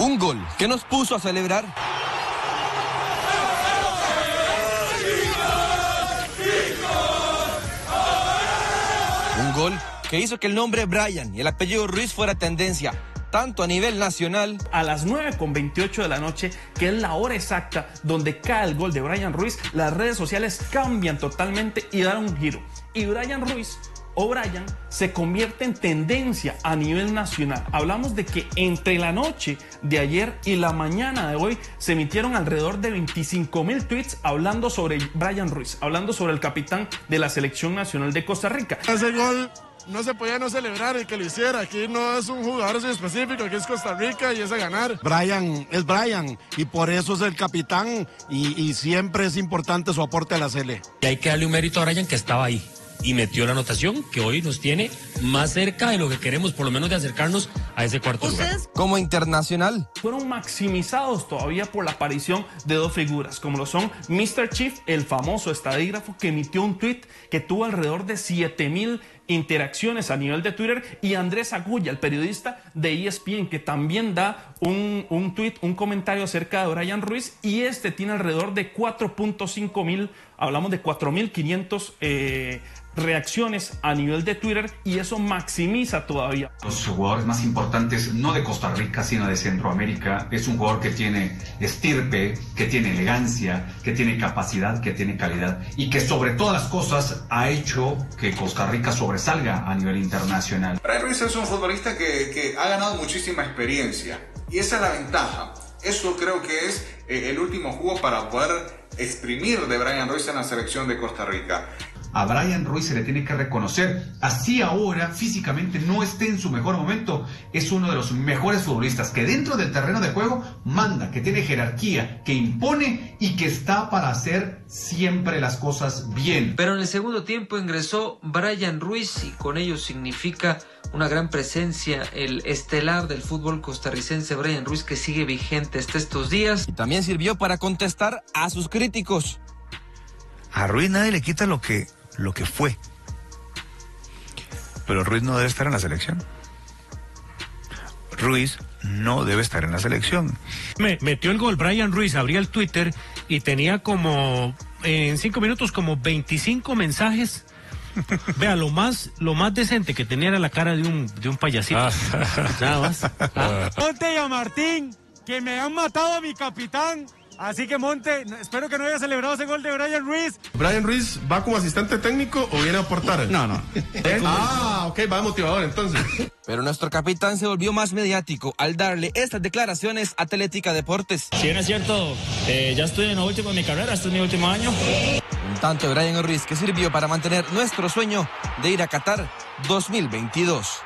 Un gol que nos puso a celebrar. Un gol que hizo que el nombre Brian y el apellido Ruiz fuera tendencia, tanto a nivel nacional. A las 9:28 de la noche, que es la hora exacta donde cae el gol de Brian Ruiz, las redes sociales cambian totalmente y dan un giro. Y Brian Ruiz, o Brian, se convierte en tendencia a nivel nacional. Hablamos de que entre la noche de ayer y la mañana de hoy se emitieron alrededor de 25,000 tweets hablando sobre Brian Ruiz, hablando sobre el capitán de la Selección Nacional de Costa Rica. Ese gol no se podía no celebrar el que lo hiciera. Aquí no es un jugador específico, aquí es Costa Rica y es a ganar. Brian es Brian y por eso es el capitán y siempre es importante su aporte a la Sele. Y hay que darle un mérito a Brian, que estaba ahí y metió la anotación que hoy nos tiene más cerca de lo que queremos, por lo menos de acercarnos a ese cuarto lugar. Como internacional, fueron maximizados todavía por la aparición de dos figuras, como lo son Mr. Chief, el famoso estadígrafo que emitió un tweet que tuvo alrededor de 7,000 interacciones a nivel de Twitter, y Andrés Agulla, el periodista de ESPN, que también da un tweet, un comentario acerca de Brian Ruiz, y este tiene alrededor de 4.5 mil, hablamos de 4.500 reacciones a nivel de Twitter, y eso maximiza todavía. Los jugadores más importantes, no de Costa Rica, sino de Centroamérica. Es un jugador que tiene estirpe, que tiene elegancia, que tiene capacidad, que tiene calidad, y que sobre todas las cosas ha hecho que Costa Rica sobresalga a nivel internacional. Brian Ruiz es un futbolista que ha ganado muchísima experiencia, y esa es la ventaja. Eso creo que es el último jugo para poder exprimir de Brian Ruiz en la selección de Costa Rica. A Brian Ruiz se le tiene que reconocer, así ahora físicamente no esté en su mejor momento, es uno de los mejores futbolistas que dentro del terreno de juego manda, que tiene jerarquía, que impone y que está para hacer siempre las cosas bien. Pero en el segundo tiempo ingresó Brian Ruiz y con ello significa una gran presencia, el estelar del fútbol costarricense Brian Ruiz, que sigue vigente hasta estos días. Y también sirvió para contestar a sus críticos. A Ruiz nadie le quita lo que fue. Pero Ruiz no debe estar en la selección. Ruiz no debe estar en la selección. Metió el gol Brian Ruiz, abría el Twitter y tenía como, en 5 minutos, como 25 mensajes. Vea, lo más decente que tenía era la cara de un payasito. Nada más. Monte y a Martín, que me han matado a mi capitán. Así que Monte, espero que no haya celebrado ese gol de Brian Ruiz. ¿Brian Ruiz va como asistente técnico o viene a aportar? No. Ok, va de motivador entonces. Pero nuestro capitán se volvió más mediático al darle estas declaraciones a Atlética Deportes. Si bien es cierto, ya estoy en lo último de mi carrera, este es mi último año. Un tanto de Brian Ruiz que sirvió para mantener nuestro sueño de ir a Qatar 2022.